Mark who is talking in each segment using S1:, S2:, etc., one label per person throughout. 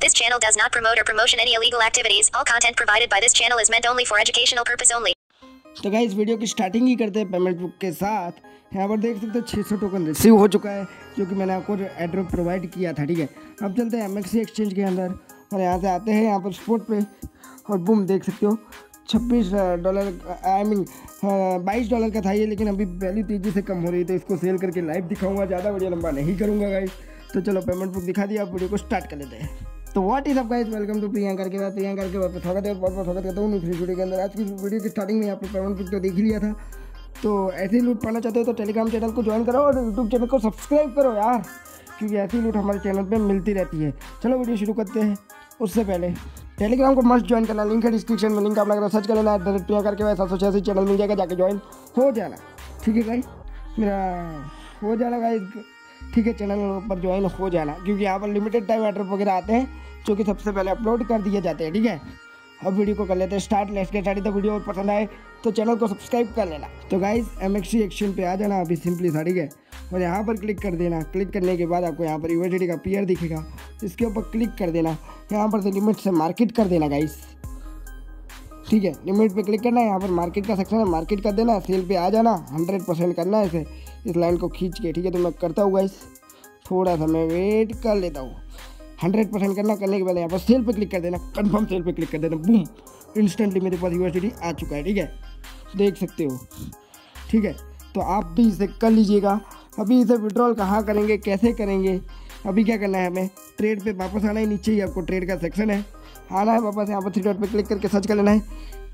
S1: This channel does not promote or promotion any illegal activities. All content provided by this channel is meant only for educational purpose only.
S2: तो guys video की starting ही करते हैं payment book के साथ। यहाँ पर देख सकते हो 600 टोकन रिसीव हो चुका है, जो कि मैंने आपको एड्रॉप प्रोवाइड किया था। ठीक है, अब चलते हैं MXC एक्सचेंज के अंदर और यहाँ से आते हैं यहाँ पर स्पॉट पे और बूम देख सकते हो $26 $22 का था ये, लेकिन अभी वैल्यू तेज़ी से कम हो रही है, तो इसको सेल करके लाइव दिखाऊंगा। ज़्यादा वीडियो लंबा नहीं करूँगा गाइस। तो चलो पेमेंट बुक दिखा दिया, अब वीडियो को स्टार्ट कर लेते हैं। तो what is up guys, welcome to Priyanka के बाद स्वागत है, बहुत स्वागत करता हूँ इस वीडियो के अंदर। आज की वीडियो की स्टार्टिंग में आपने पेमेंट बुक तो देख ही लिया था। तो ऐसे ही लूट पाना चाहते हो तो टेलीग्राम चैनल को ज्वाइन करो और यूट्यूब चैनल को सब्सक्राइब करो यार, क्योंकि ऐसी लूट हमारे चैनल पे मिलती रहती है। चलो वीडियो शुरू करते हैं। उससे पहले टेलीग्राम को मस्ट ज्वाइन करना, लिंक है डिस्क्रिप्शन में, लिंक आप लगा सर्च कर लेना @प्रियंका के बाद 786 चैनल मिल जाएगा, जाके ज्वाइन हो जाना। ठीक है गाइस, मेरा हो जाना गाइस। ठीक है, चैनल पर ज्वाइन हो जाना, क्योंकि यहाँ पर लिमिटेड टाइम एड्रॉप वगैरह आते हैं जो कि सबसे पहले अपलोड कर दिए जाते हैं। ठीक है, अब वीडियो को कर लेते हैं स्टार्ट। Let's get started. तो वीडियो और पसंद आए तो चैनल को सब्सक्राइब कर लेना। तो गाइस MXC एक्सचेंज पे आ जाना अभी सिंपली सा। ठीक है, और यहाँ पर क्लिक कर देना। क्लिक करने के बाद आपको यहाँ पर USDT का पेयर दिखेगा, इसके ऊपर क्लिक कर देना। यहाँ पर से लिमिट से मार्केट कर देना गाइस। ठीक है, लिमिट पे क्लिक करना है, यहाँ पर मार्केट का सेक्शन है, मार्केट कर देना। सेल पे आ जाना, 100% करना है इसे, इस लाइन को खींच के। ठीक है, तो मैं करता हूँ गाइस, थोड़ा सा मैं वेट कर लेता हूँ। 100% करना, करने के बाद यहाँ पर सेल पे क्लिक कर देना, कंफर्म सेल पे क्लिक कर देना। बूम, इंस्टेंटली मेरे पास USDT आ चुका है। ठीक है, देख सकते हो। ठीक है, तो आप भी इसे कर लीजिएगा। अभी इसे विड्रॉल कहाँ करेंगे, कैसे करेंगे, अभी क्या करना है, हमें ट्रेड पे वापस आना है। नीचे ही आपको ट्रेड का सेक्शन है, आना है वापस। यहाँ पर 3 डॉट पे क्लिक करके सर्च कर लेना है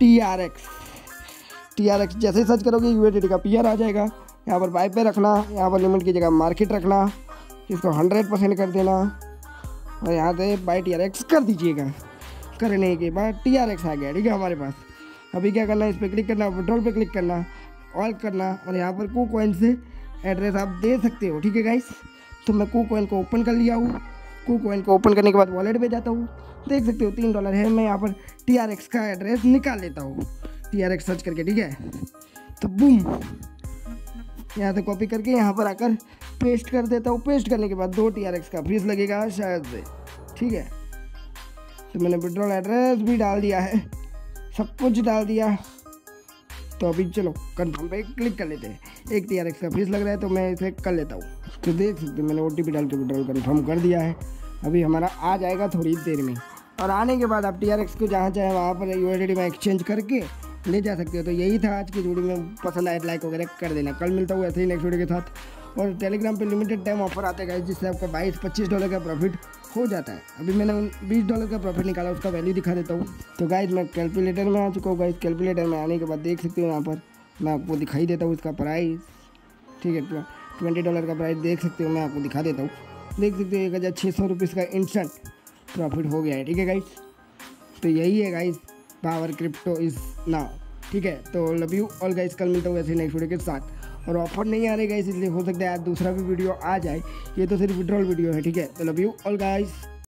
S2: TRX। जैसे ही सर्च करोगे USDT का पेयर आ जाएगा। यहाँ पर बाय पे रखना, यहाँ पर लिमिट की जगह मार्केट रखना, इसको 100% कर देना और यहाँ से बाय TRX कर दीजिएगा। करने के बाद TRX आ गया। ठीक है, हमारे पास अभी क्या करना है, इस पर क्लिक करना, विड्रॉल पे क्लिक करना, ऑल करना और यहाँ पर KuCoin से एड्रेस आप दे सकते हो। ठीक है गाइस, तो मैं KuCoin को ओपन कर लिया हूँ। KuCoin को ओपन करने के बाद वॉलेट पे जाता हूँ, देख सकते हो $3 है। मैं यहाँ पर TRX का एड्रेस निकाल लेता हूँ, TRX सर्च करके। ठीक है, तो बूम, यहाँ से कॉपी करके यहाँ पर आकर पेस्ट कर देता हूँ। पेस्ट करने के बाद 2 TRX का फीस लगेगा शायद से। ठीक है, तो मैंने विड्रॉल एड्रेस भी डाल दिया है, सब कुछ डाल दिया। तो अभी चलो कंफर्म पे क्लिक कर लेते हैं। 1 TRX का फीस लग रहा है, तो मैं इसे कर लेता हूँ। तो देख सकते हो मैंने OTP डाल के विड्रॉल कंफर्म कर दिया है। अभी हमारा आ जाएगा थोड़ी देर में, और आने के बाद आप TRX को जहाँ चाहे वहाँ पर USDT में एक्सचेंज करके ले जा सकते हो। तो यही था आज की वीडियो में, पसंद आए लाइक वगैरह कर देना। कल मिलता हूँ ऐसे ही नेक्स्ट वीडियो के साथ। और टेलीग्राम पे लिमिटेड टाइम ऑफर आते हैं जिससे आपका $22-25 का प्रॉफिट हो जाता है। अभी मैंने $20 का प्रॉफिट निकाला, उसका वैल्यू दिखा देता हूँ। तो गाइज मैं कैलकुलेटर में आ चुका हूँ गाइज। कैलकुलेटर में आने के बाद देख सकते हो यहाँ पर मैं आपको दिखाई देता हूँ इसका प्राइस। ठीक है, $20 का प्राइस देख सकते हो, मैं आपको दिखा देता हूँ। देख सकते हो 1600 रुपीज़ का इंस्टेंट प्रॉफिट हो गया है। ठीक है गाइज, तो यही है guys, power crypto is now. ठीक है, तो लव यू ऑल गाइज। कल मिलता हूँ ऐसे नेक्स्ट वीडियो के साथ। और ऑफर नहीं आ रहे गाइज, इसलिए हो सकता है आज दूसरा भी वीडियो आ जाए। ये तो सिर्फ विड्रॉल वीडियो है। ठीक है, तो लव यू ऑल गाइज।